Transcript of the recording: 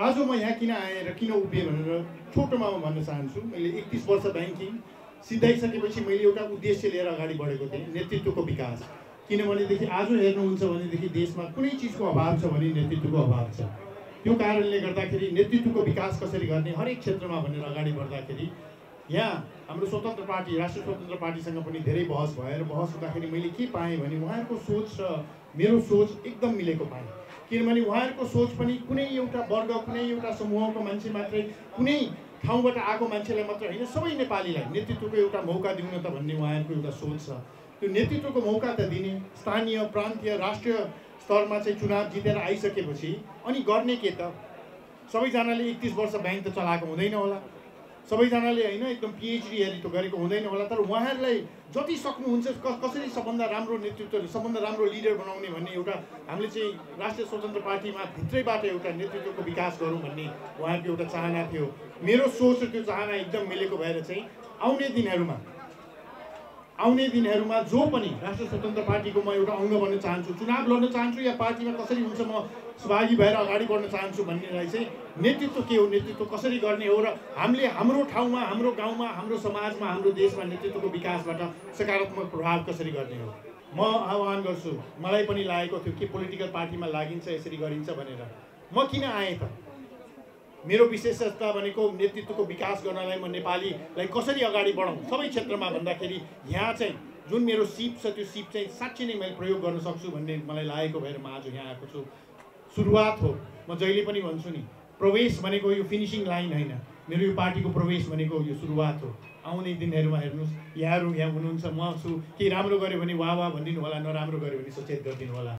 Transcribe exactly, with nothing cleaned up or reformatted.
आज म यहाँ किन आएँ र किन उभिएँ भनेर छोटोमा म भन्न चाहन्छु। मैले एकतिस वर्ष ब्याङ्किङ सिधाइसकेपछि मैले एउटा उद्देश्य लिएर अगाडि बढेको थिएँ, नेतृत्वको विकास। किनभनेदेखि आज हेर्नुहुन्छ भनेदेखि देशमा कुनै चिजको अभाव छ भने नेतृत्वको अभाव छ। त्यो कारणले गर्दाखेरि नेतृत्वको विकास कसरी गर्ने हरेक क्षेत्रमा भनेर अगाडि बढ्दाखेरि यहाँ हाम्रो स्वतन्त्र पार्टी राष्ट्रिय स्वतन्त्र पार्टीसँग पनि धेरै बहस भयो र बहस हुँदाखेरि मैले के पाएँ भने उहाँहरूको सोच र मेरो सोच एकदम मिलेको पाएँ। किनभने उहाँहरूको सोच पनि कुनै एउटा वर्ग कुनै एउटा समूहको मान्छे मात्रै कुनै ठाउँबाट आएको मान्छेलाई मात्र होइन, सबै नेपालीलाई नेतृत्वको एउटा मौका दिउन त भन्ने उहाँहरूको एउटा सोच छ। त्यो नेतृत्वको मौका त दिने, स्थानीय प्रान्तीय राष्ट्रिय स्तरमा चाहिँ चुनाव जितेर आइसकेपछि अनि गर्ने के त? सबैजनाले एकतिस वर्ष ब्याङ्क त चलाएको हुँदैन होला, सबैजनाले होइन एकदम पिएचडीहरू त गरेको हुँदैन होला, तर उहाँहरूलाई जति सक्नुहुन्छ कसरी सबभन्दा राम्रो नेतृत्व सबभन्दा राम्रो लिडर बनाउने भन्ने एउटा हामीले चाहिँ राष्ट्रिय स्वतन्त्र पार्टीमा भित्रैबाट एउटा नेतृत्वको विकास गरौँ भन्ने उहाँको एउटा चाहना थियो। मेरो सोच र त्यो चाहना एकदम मिलेको भएर चाहिँ आउने दिनहरूमा आउने दिनहरूमा जो पनि राष्ट्रिय स्वतन्त्र पार्टीको म एउटा अङ्ग बन्न चाहन्छु, चुनाव लड्न चाहन्छु या पार्टीमा कसरी हुन्छ म सहभागी भएर अगाडि बढ्न चाहन्छु भन्नेलाई चाहिँ नेतृत्व के हो, नेतृत्व कसरी गर्ने हो र हामीले हाम्रो ठाउँमा हाम्रो गाउँमा हाम्रो समाजमा हाम्रो देशमा नेतृत्वको विकासबाट सकारात्मक प्रभाव कसरी गर्ने हो। म आह्वान गर्छु, मलाई पनि लागेको थियो कि पोलिटिकल पार्टीमा लागिन्छ यसरी गरिन्छ भनेर। म किन आएँ त? मेरो विशेषता भनेको नेतृत्वको विकास गर्नलाई म नेपालीलाई कसरी अगाडि बढाउँ सबै क्षेत्रमा भन्दाखेरि यहाँ चाहिँ जुन मेरो सिप छ त्यो सिप चाहिँ साँच्चै नै मैले प्रयोग गर्न सक्छु भन्ने मलाई लागेको भएर म आज यहाँ आएको छु। सुरुवात हो, म जहिले पनि भन्छु नि, प्रवेश भनेको यो फिनिसिङ लाइन होइन, मेरो यो पार्टीको प्रवेश भनेको यो सुरुवात हो। आउने दिनहरूमा हेर्नुहोस्, यहाँहरू यहाँ हुनुहुन्छ, म छु, केही राम्रो गऱ्यो भने वाह वाह भनिदिनु होला, नराम्रो गऱ्यो भने सचेत गरिदिनु होला।